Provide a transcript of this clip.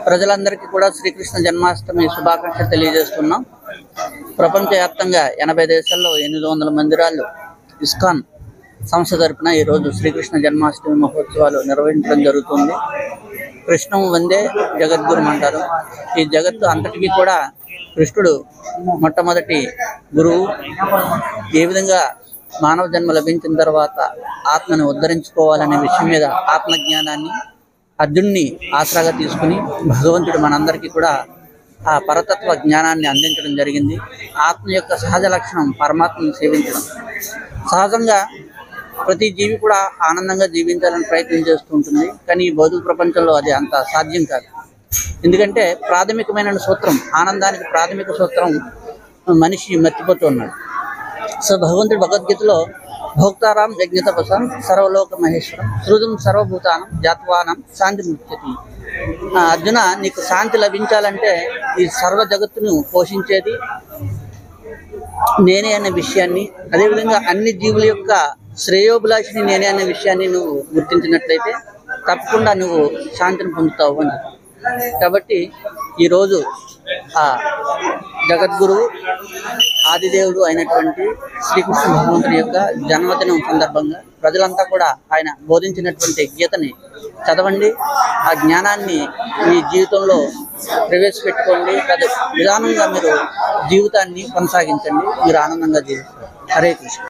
ప్రజలందరికీ కూడా శ్రీకృష్ణ జన్మాష్టమి శుభాకాంక్షలు తెలియజేస్తున్నాం. ప్రపంచవ్యాప్తంగా 80 దేశాల్లో 800 మందిరాలు ఇస్కాన్ సంస్థ తరపున ఈరోజు శ్రీకృష్ణ జన్మాష్టమి మహోత్సవాలు నిర్వహించడం జరుగుతుంది. కృష్ణం వందే జగద్గురు అంటారు. ఈ జగత్తు అంతటికీ కూడా కృష్ణుడు మొట్టమొదటి గురువు. ఏ విధంగా మానవ జన్మ లభించిన తర్వాత ఆత్మను ఉద్ధరించుకోవాలనే విషయం మీద ఆత్మజ్ఞానాన్ని అర్జున్ని ఆసరాగా తీసుకుని భగవంతుడు మనందరికీ కూడా ఆ పరతత్వ జ్ఞానాన్ని అందించడం జరిగింది. ఆత్మ యొక్క సహజ లక్షణం పరమాత్మను సేవించడం. సహజంగా ప్రతి జీవి కూడా ఆనందంగా జీవించాలని ప్రయత్నం చేస్తూ ఉంటుంది. కానీ ఈ భౌతిక ప్రపంచంలో అది అంత సాధ్యం కాదు. ఎందుకంటే ప్రాథమికమైన సూత్రం, ఆనందానికి ప్రాథమిక సూత్రం మనిషి మర్చిపోతున్నాడు. సో భగవంతుడు భగవద్గీతలో భోక్తారాం యజ్ఞతపసాం సర్వలోక మహేశ్వరం సృజం సర్వభూతానం జాత్వానం శాంతి ముఖ్యతి. అర్జున, నీకు శాంతి లభించాలంటే ఈ సర్వ జగత్తును పోషించేది నేనే అనే విషయాన్ని, అదేవిధంగా అన్ని జీవుల యొక్క శ్రేయోభిలాషిని నేనే అనే విషయాన్ని నువ్వు గుర్తించినట్లయితే తప్పకుండా నువ్వు శాంతిని పొందుతావు అని. కాబట్టి ఈరోజు ఆ జగద్గురువు ఆదిదేవుడు అయినటువంటి శ్రీకృష్ణ భగవంతుని యొక్క జన్మదినం సందర్భంగా ప్రజలంతా కూడా ఆయన బోధించినటువంటి గీతని చదవండి. ఆ జ్ఞానాన్ని మీ జీవితంలో ప్రవేశపెట్టుకోండి. విధానంగా మీరు జీవితాన్ని కొనసాగించండి. మీరు ఆనందంగా జీవిస్తారు. హరే కృష్ణ.